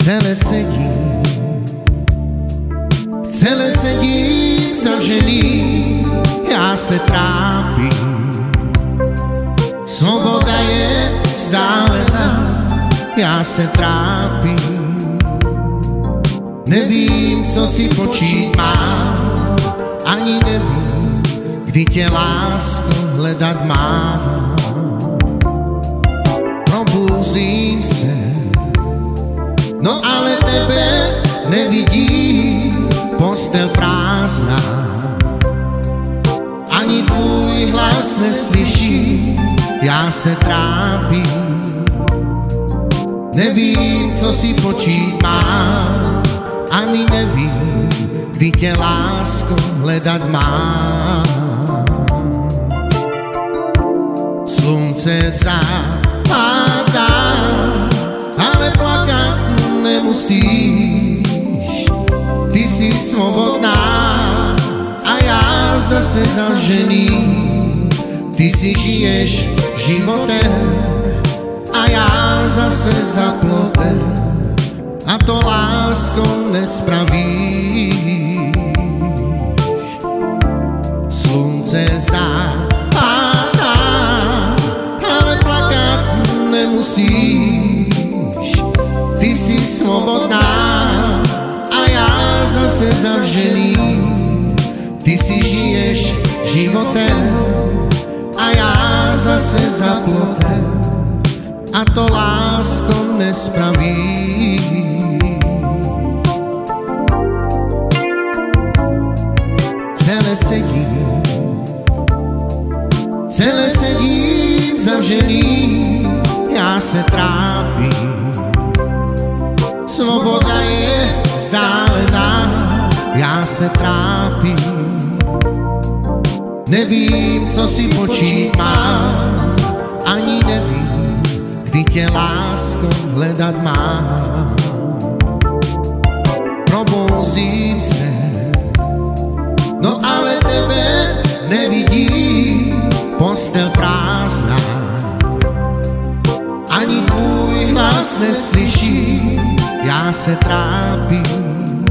Celé sedím zavřený, já se trápím. Svoboda je vzdálená, já se trápím. Nevím, co si počít mám, ani nevím, kdy tě, lásko, hledat mám. Probuzím se, no ale tebe nevidím, postel prázdná, ani tvůj hlas neslyším, já se trápím. Nevím, co si počít mám, ani nevím, kdy tě, lásko, hledat mám. Slunce zapadá, ale plakat nemusíš. Ty jsi svobodná a já zase zavřený. Ty si žiješ životem a já zase za plotem. A to, lásko, nespravíš. Slunce zapadá, ale plakat nemusíš. Ty jsi svobodná a já zase zavřený. Ty si žiješ životem a já zase za plotem. A to, lásko, nespravíš. Celé sedím zavřený, já se trápím. Svoboda je vzdálená, já se trápím. Nevím, co si počít mám, ani nevím, kdy tě, lásko, hledat mám. Probouzím se, no ale tebe nevidím, postel prázdná, ani tvůj hlas neslyším, já se trápím.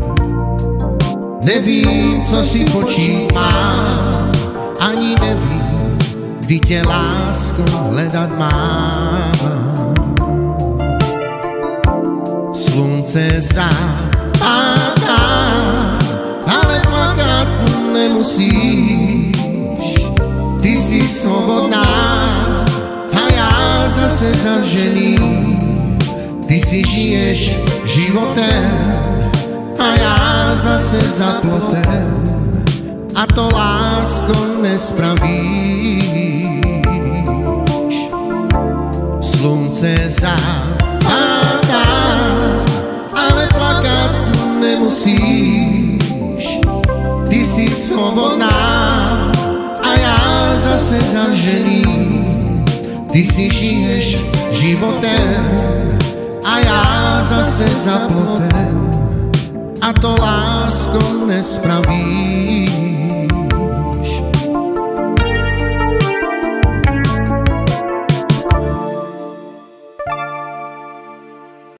Nevím, co si počít mám, ani nevím, kdy tě, lásko, hledat mám. Slunce zapadá, ale plakat nemusíš. Ty jsi svobodná a já zase zavřený. Ty si žiješ životem a já zase za plotem. A to, lásko, nespravíš. Slunce zapadá, ale plakat nemusíš. Ty jsi svobodná a já zase zavřený. Ty si žiješ životem a já zase za plotem. A to, lásko, nespravíš.